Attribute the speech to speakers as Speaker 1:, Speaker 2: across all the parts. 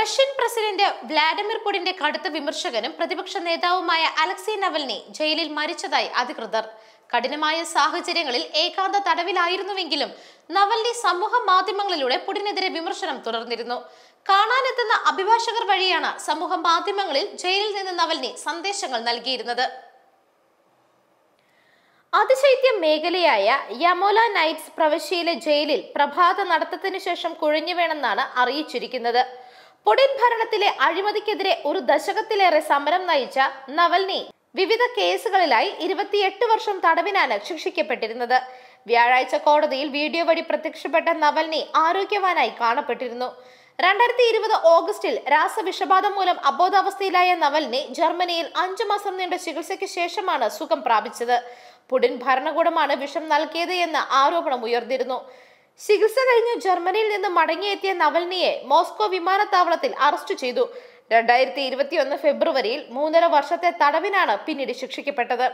Speaker 1: Russian president Vladimir പുടിന്റെ കടുത്ത വിമർശകനും പ്രതിപക്ഷ നേതാവുമായ അലക്സി നവൽനി ജയിലിൽ മരിച്ചതായി അധികൃതർ. കഠിനമായ സാഹചര്യങ്ങളിൽ ഏകാന്ത തടവിലായിരുന്നുവെങ്കിലും നവൽനി സമൂഹ മാധ്യമങ്ങളിലൂടെ പുടിനെതിരെ വിമർശനം തുടർന്നിരുന്നു. കാണാനെത്തുന്ന അഭിഭാഷകർ വഴിയാണ് സമൂഹ മാധ്യമങ്ങളിൽ ജയിലിൽ നിന്ന് നവൽനി സന്ദേശങ്ങൾ നൽകിയിരുന്നത്. അതിശൈത്യ മേഖലയായ യമോല നൈറ്റ്സ് പ്രവിശ്യയിലെ ജയിലിൽ പ്രഭാത നടത്തത്തിനു ശേഷം കുഴഞ്ഞു വീണെന്നാണ് അറിയിച്ചിരിക്കുന്നത്. പുടിൻ ഭരണത്തിലെ അഴിമതിക്കെതിരെ ഒരു ദശകത്തിലേറെ സമരം നയിച്ച നവൽനി വിവിധ കേസുകളിലായി 28 വർഷം തടവിനാണ് ശിക്ഷിക്കപ്പെട്ടിരുന്നത്. വ്യാഴാഴ്ച കോടതിയിൽ വീഡിയോ വഴി പ്രത്യക്ഷപ്പെട്ട നവൽനി ആരോഗ്യവാനായി കാണപ്പെട്ടിരുന്നു. 2020 ഓഗസ്റ്റിൽ രാസവിഷബാധ മൂലം അബോധാവസ്ഥയിലായ നവൽനി ജർമ്മനിയിൽ 5 മാസം നീണ്ട ചികിത്സയ്ക്ക് ശേഷമാണ് സുഖം പ്രാപിച്ചത്. പുടിൻ ഭരണകൂടമാണ് വിഷം നൽകിയത് എന്ന ആരോപണം ഉയർന്നിരുന്നു. ചികിത്സ കഴിഞ്ഞ് ജർമ്മനിയിൽ നിന്ന് മടങ്ങിയെത്തിയ നവൽനിയെ മോസ്കോ വിമാനത്താവളത്തിൽ അറസ്റ്റ് ചെയ്തു. 2021 ഫെബ്രുവരിയിൽ 3.5 വർഷത്തെ തടവിനാണ് പിന്നീട് ശിക്ഷിക്കപ്പെട്ടത്.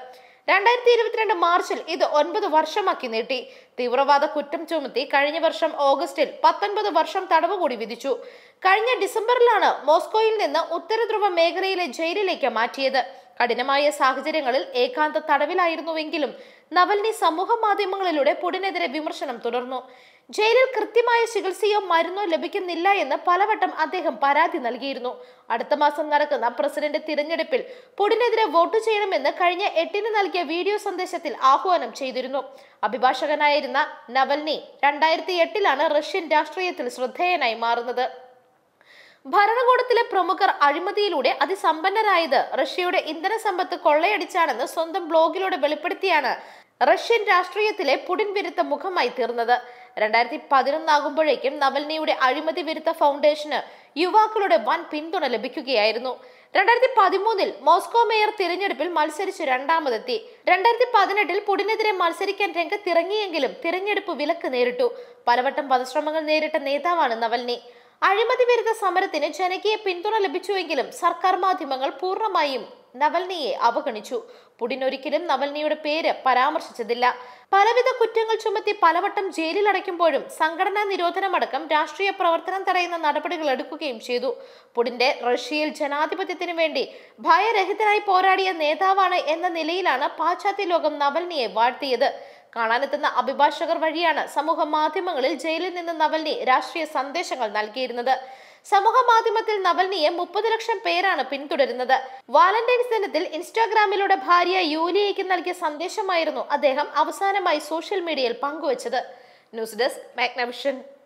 Speaker 1: 2022 മാർച്ചിൽ ഇത് 9 വർഷമാക്കി നീട്ടി. തീവ്രവാദ കുറ്റം ചുമത്തി കഴിഞ്ഞ വർഷം ഓഗസ്റ്റിൽ 19 വർഷം തടവ് കൂടി വിധിച്ചു. കഴിഞ്ഞ ഡിസംബറിലാണ് മോസ്കോയിൽ നിന്ന് ഉത്തര ധ്രുവ മേഖലയിലെ ജയിലിലേക്ക് മാറ്റിയത്. കഠിനമായ സാഹചര്യങ്ങളിൽ ഏകാന്ത തടവിലായിരുന്നുവെങ്കിലും നവൽനി സമൂഹ മാധ്യമങ്ങളിലൂടെ പുടിനെതിരെ വിമർശനം തുടർന്നു. ജയിലിൽ കൃത്യമായ ചികിത്സയോ മരുന്നോ ലഭിക്കുന്നില്ല എന്ന് പലവട്ടം അദ്ദേഹം പരാതി നൽകിയിരുന്നു. അടുത്ത മാസം നടക്കുന്ന പ്രസിഡന്റ് തിരഞ്ഞെടുപ്പിൽ പുടിനെതിരെ വോട്ട് ചെയ്യണമെന്ന് കഴിഞ്ഞ 8-ന് നൽകിയ വീഡിയോ സന്ദേശത്തിൽ ആഹ്വാനം ചെയ്തിരുന്നു. അഭിഭാഷകനായിരുന്ന നവൽനി 2008-ലാണ് റഷ്യൻ രാഷ്ട്രീയത്തിൽ ശ്രദ്ധേയനായി മാറുന്നത്. ഭരണകൂടത്തിലെ പ്രമുഖർ അഴിമതിയിലൂടെ അതിസമ്പന്നരായത് റഷ്യയുടെ ഇന്ധന സമ്പത്ത് കൊള്ളയടിച്ചാണെന്ന് സ്വന്തം ബ്ലോഗിലൂടെ വെളിപ്പെടുത്തിയാണ് റഷ്യൻ രാഷ്ട്രീയത്തിലെ പുടിൻ വിരുദ്ധ മുഖമായി തീർന്നത്. 2011 ആകുമ്പോഴേക്കും നവൽനിയുടെ അഴിമതി വിരുദ്ധ ഫൗണ്ടേഷന് യുവാക്കളുടെ വൻ പിന്തുണ ലഭിക്കുകയായിരുന്നു. 2013-ൽ മോസ്കോ മേയർ തിരഞ്ഞെടുപ്പിൽ മത്സരിച്ച് രണ്ടാമതെത്തി. 2018-ൽ പുടിനെതിരെ മത്സരിക്കാൻ രംഗത്തിറങ്ങിയെങ്കിലും തിരഞ്ഞെടുപ്പ് വിലക്ക് നേരിട്ടു. പലവട്ടം വധശ്രമങ്ങൾ നേരിട്ട നേതാവാണ് നവൽനി. അഴിമതി വിരുദ്ധ സമരത്തിന് ജനകീയ പിന്തുണ ലഭിച്ചുവെങ്കിലും സർക്കാർ മാധ്യമങ്ങൾ പൂർണ്ണമായും നവൽനിയെ അവഗണിച്ചു. പുടിൻ ഒരിക്കലും നവൽനിയുടെ പേര് പരാമർശിച്ചതില്ല. പലവിധ കുറ്റങ്ങൾ ചുമത്തി പലവട്ടം ജയിലിൽ അടയ്ക്കുമ്പോഴും സംഘടനാ നിരോധനമടക്കം രാഷ്ട്രീയ പ്രവർത്തനം തടയുന്ന നടപടികൾ എടുക്കുകയും ചെയ്തു. പുടിന്റെ റഷ്യയിൽ ജനാധിപത്യത്തിനു വേണ്ടി ഭയരഹിതനായി പോരാടിയ നേതാവാണ് എന്ന നിലയിലാണ് പാശ്ചാത്യ ലോകം നവൽനിയെ വാഴ്ത്തിയത്. കാണാനെത്തുന്ന അഭിഭാഷകർ വഴിയാണ് സമൂഹ മാധ്യമങ്ങളിൽ ജയിലിൽ നിന്ന് നവൽനി രാഷ്ട്രീയ സന്ദേശങ്ങൾ നൽകിയിരുന്നത്. സമൂഹ മാധ്യമത്തിൽ നവൽനിയെ 30 ലക്ഷം പേരാണ് പിന്തുടരുന്നത്. വാലന്റൈൻസ് ദിനത്തിൽ ഇൻസ്റ്റാഗ്രാമിലൂടെ ഭാര്യ യൂലിയയ്ക്ക് നൽകിയ സന്ദേശമായിരുന്നു അദ്ദേഹം അവസാനമായി സോഷ്യൽ മീഡിയയിൽ പങ്കുവച്ചത്. News desk Magnavision.